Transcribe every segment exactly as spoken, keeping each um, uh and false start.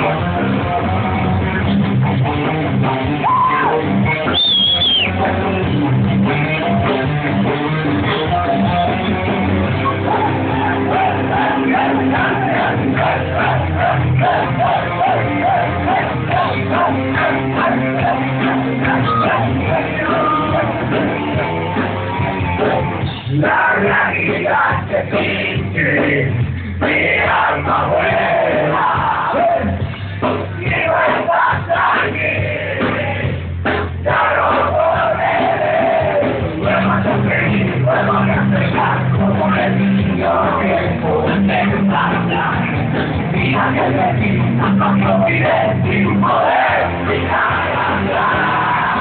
La realidad que existe, mi alma vuela, libertad aquí, ya no podré, vuelvo a sufrir, vuelvo a cantar como el niño que pude cantar, mira que de ti no pide sin poder fijar atrás.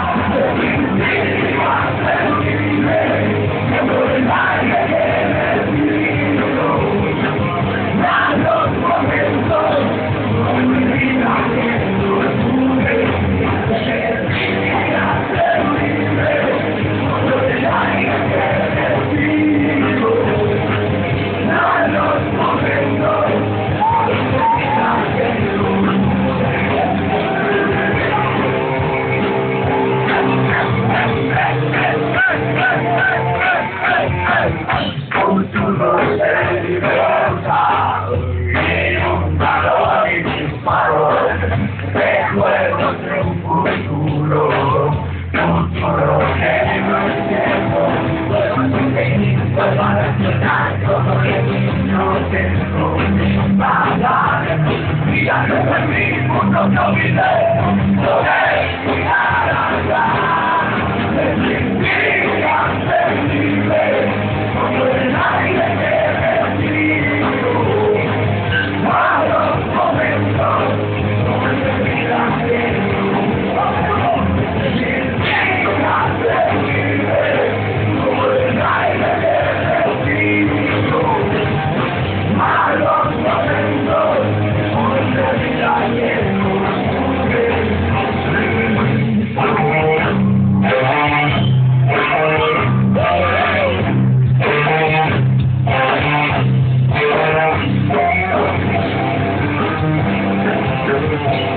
Futuro de libertad y un valor y disparo, recuerdos de un futuro, futuro que no es tiempo, vuelvo a sentir, vuelvo a reaccionar, como que no tengo ni pagar, mira que en mi mundo no olvidé, lo de cuidar atrás, de sentir hacer libre. Thank you.